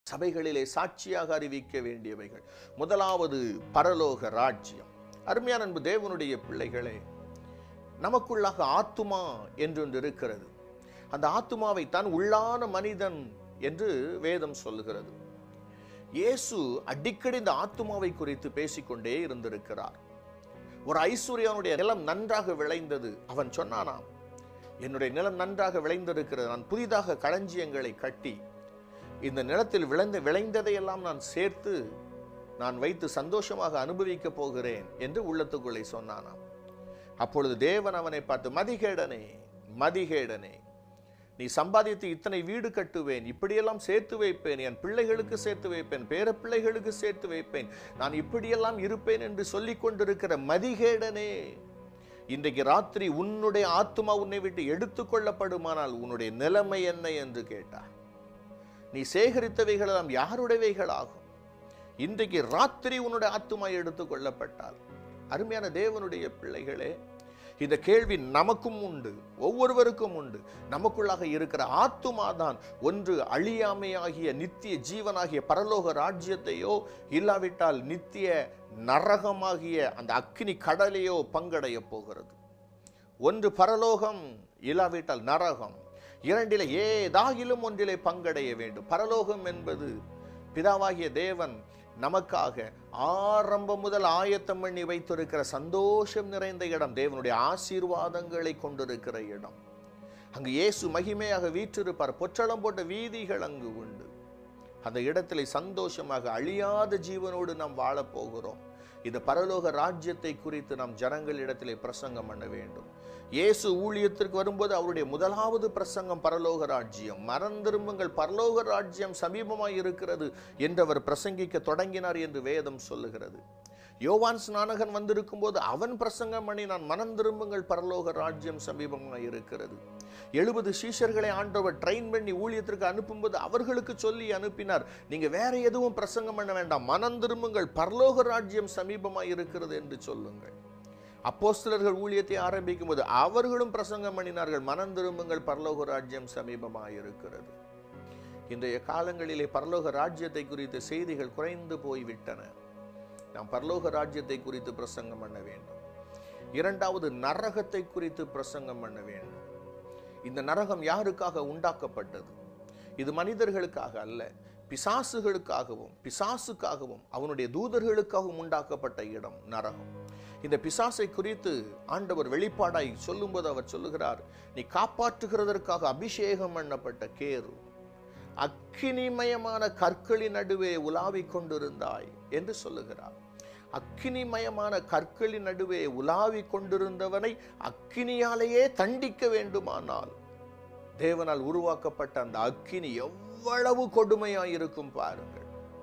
சபைகளிலே சாட்சியாக அறிவிக்க வேண்டியவைகள். முதலாவது பரலோக ராஜ்யம். அருமையான அன்பு தேவனுடைய பிள்ளைகளே, நமக்குள்ளாக ஆத்துமா என்றொன்று இருக்கிறது. அந்த ஆத்துமாவை தான் உள்ளான மனிதன் என்று வேதம் சொல்லுகிறது. இயேசு அடிக்கடி இந்த ஆத்துமாவை குறித்து பேசிக்கொண்டே இருந்திருக்கிறார். ஒரு ஐஸ்வர்யனுடைய நிலம் நன்றாக விளைந்தது. அவன் சொன்னானாம், என்னுடைய நிலம் நன்றாக விளைந்திருக்கிறது, நான் புதிதாக களஞ்சியங்களை கட்டி இந்த நிலத்தில் விளைந்ததையெல்லாம் நான் சேர்த்து நான் வைத்து சந்தோஷமாக அனுபவிக்க போகிறேன் என்று உள்ளத்துக்குள்ளே சொன்னானாம். அப்பொழுது தேவன் அவனை பார்த்து, மதிகேடனே, மதிகேடனே, நீ சம்பாதித்து இத்தனை வீடு கட்டுவேன், இப்படியெல்லாம் சேர்த்து வைப்பேன், என் பிள்ளைகளுக்கு சேர்த்து வைப்பேன், பேர பிள்ளைகளுக்கு சேர்த்து வைப்பேன், நான் இப்படியெல்லாம் இருப்பேன் என்று சொல்லிக் கொண்டிருக்கிற மதிகேடனே, இன்றைக்கு ராத்திரி உன்னுடைய ஆத்துமா உன்னை விட்டு எடுத்துக்கொள்ளப்படுமானால் உன்னுடைய நிலைமை என்ன என்று கேட்டார். நீ சேகரித்தவைகள் எல்லாம் யாருடையவைகள் ஆகும்? இன்றைக்கு ராத்திரி உன்னுடைய ஆத்துமா எடுத்துக்கொள்ளப்பட்டால். அருமையான தேவனுடைய பிள்ளைகளே, இந்த கேள்வி நமக்கும் உண்டு, ஒவ்வொருவருக்கும் உண்டு. நமக்குள்ளாக இருக்கிற ஆத்துமா தான் ஒன்று அழியாமையாகிய நித்திய ஜீவனாகிய பரலோக ராஜ்யத்தையோ இல்லாவிட்டால் நித்திய நரகமாகிய அந்த அக்கினி கடலையோ பங்கடைய போகிறது. ஒன்று பரலோகம் இல்லாவிட்டால் நரகம். இரண்டிலே ஏதாகிலும் ஒன்றிலே பங்கடைய வேண்டும். பரலோகம் என்பது பிதாவாகிய தேவன் நமக்காக ஆரம்பம் முதல் ஆயத்தம் பண்ணி வைத்திருக்கிற சந்தோஷம் நிறைந்த இடம், தேவனுடைய ஆசீர்வாதங்களை கொண்டிருக்கிற இடம். அங்கு இயேசு மகிமையாக வீற்றிருப்பார். பொற்றளம் போட்ட வீதிகள் அங்கு உண்டு. அந்த இடத்திலே சந்தோஷமாக அழியாத ஜீவனோடு நாம் வாழப்போகிறோம். இந்த பரலோக ராஜ்யத்தை குறித்து நாம் ஜனங்களிடத்திலே பிரசங்கம் பண்ண வேண்டும். இயேசு ஊழியத்திற்கு வரும்போது அவருடைய முதலாவது பிரசங்கம் பரலோக ராஜ்யம். மறந்திரும்புங்கள், பரலோக ராஜ்யம் சமீபமாய் இருக்கிறது என்று அவர் பிரசங்கிக்க தொடங்கினார் என்று வேதம் சொல்லுகிறது. யோவான் ஸ்நானகன் வந்திருக்கும் போது அவன் பிரசங்கம் பண்ணி, நான் மனம் திரும்புங்கள், பரலோக ராஜ்யம் சமீபமாய் இருக்கிறது. 70 சீஷர்களை ஆண்டவர் ட்ரெயின் பண்ணி ஊழியத்திற்கு அனுப்பும்போது அவர்களுக்கு சொல்லி அனுப்பினார், நீங்க வேற எதுவும் பிரசங்கம் பண்ண வேண்டாம், மனம் திரும்புங்கள், பரலோக ராஜ்யம் சமீபமாய் இருக்கிறது என்று சொல்லுங்கள். அப்போஸ்தலர்கள் ஊழியத்தை ஆரம்பிக்கும் போது அவர்களும் பிரசங்கம் பண்ணினார்கள், மனம் திரும்புங்கள், பரலோக ராஜ்யம் சமீபமாய் இருக்கிறது. இன்றைய காலங்களிலே பரலோக ராஜ்யத்தை குறித்த செய்திகள் குறைந்து போய்விட்டன. நாம் பரலோக ராஜ்யத்தை குறித்து பிரசங்கம் பண்ண வேண்டும். இரண்டாவது, நரகத்தை குறித்து பிரசங்கம் பண்ண வேண்டும். இந்த நரகம் யாருக்காக உண்டாக்கப்பட்டது? இது மனிதர்களுக்காக அல்ல, பிசாசுகளுக்காகவும் பிசாசுக்காகவும் அவனுடைய தூதர்களுக்காகவும் உண்டாக்கப்பட்ட இடம் நரகம். இந்த பிசாசை குறித்து ஆண்டவர் வெளிப்பாடாய் சொல்லும்போது அவர் சொல்லுகிறார், நீ காப்பாற்றுகிறதற்காக அபிஷேகம் பண்ணப்பட்ட கேரு அக்கினிமயமான கற்களின் நடுவே உலாவிக் கொண்டிருந்தாய் என்று சொல்லுகிறார். அக்கினிமயமான கற்களின் நடுவே உலாவிக் கொண்டிருந்தவனை அக்கினியாலேயே தண்டிக்க வேண்டுமானால் தேவனால் உருவாக்கப்பட்ட அந்த அக்கினி எவ்வளவு கொடுமையாயிருக்கும் பாருங்கள்.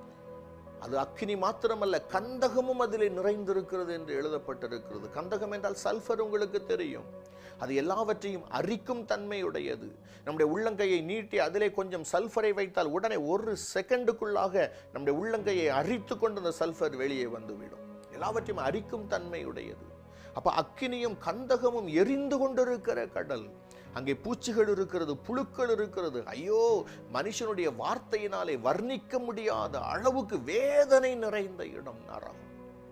அது அக்கினி மாத்திரமல்ல, கந்தகமும் அதிலே நிறைந்திருக்கிறது என்று எழுதப்பட்டிருக்கிறது. கந்தகம் என்றால் சல்ஃபர் உங்களுக்கு தெரியும். அது எல்லாவற்றையும் அரிக்கும் தன்மையுடையது. நம்முடைய உள்ளங்கையை நீட்டி அதிலே கொஞ்சம் சல்ஃபரை வைத்தால் உடனே 1 செகண்டுக்குள்ளாக நம்முடைய உள்ளங்கையை அரித்து கொண்டு அந்த சல்ஃபர் வெளியே வந்துவிடும். எல்லாவற்றையும் அரிக்கும் தன்மையுடையது. அப்ப அக்கினியும் கந்தகமும் எரிந்து கொண்டிருக்கிற கடல். அங்கே பூச்சிகள் இருக்கிறது, புழுக்கள் இருக்கிறது. ஐயோ, மனுஷனுடைய வார்த்தையினாலே வர்ணிக்க முடியாத அளவுக்கு வேதனை நிறைந்த இடம் நரகம்.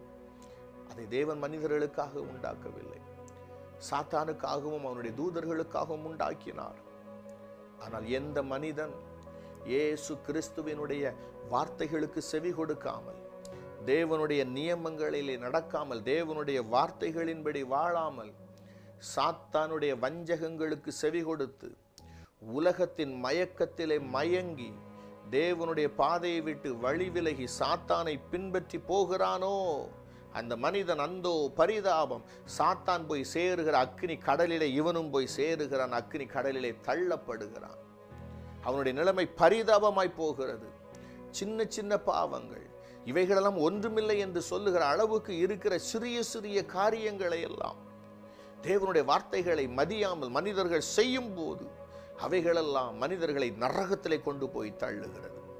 அதை தேவன் மனிதர்களுக்காக உண்டாக்கவில்லை, சாத்தானுக்காகவும் அவனுடைய தூதர்களுக்காகவும் உண்டாக்கினார். ஆனால் எந்த மனிதன் இயேசு கிறிஸ்துவினுடைய வார்த்தைகளுக்கு செவி கொடுக்காமல், தேவனுடைய நியமங்களிலே நடக்காமல், தேவனுடைய வார்த்தைகளின்படி வாழாமல், சாத்தானுடைய வஞ்சகங்களுக்கு செவி கொடுத்து உலகத்தின் மயக்கத்திலே மயங்கி தேவனுடைய பாதையை விட்டு வழி விலகி சாத்தானை பின்பற்றி போகிறானோ, அந்த மனிதன் அந்தோ பரிதாபம். சாத்தான் போய் சேருகிற அக்கினி கடலிலே இவனும் போய் சேருகிறான், அக்கினி கடலிலே தள்ளப்படுகிறான். அவனுடைய நிலைமை பரிதாபமாய் போகிறது. சின்ன சின்ன பாவங்கள், இவைகளெல்லாம் ஒன்றுமில்லை என்று சொல்லுகிற அளவுக்கு இருக்கிற சிறிய சிறிய காரியங்களை எல்லாம் தேவனுடைய வார்த்தைகளை மதியாமல் மனிதர்கள் செய்யும் போது அவைகளெல்லாம் மனிதர்களை நரகத்திலே கொண்டு போய் தள்ளுகிறது.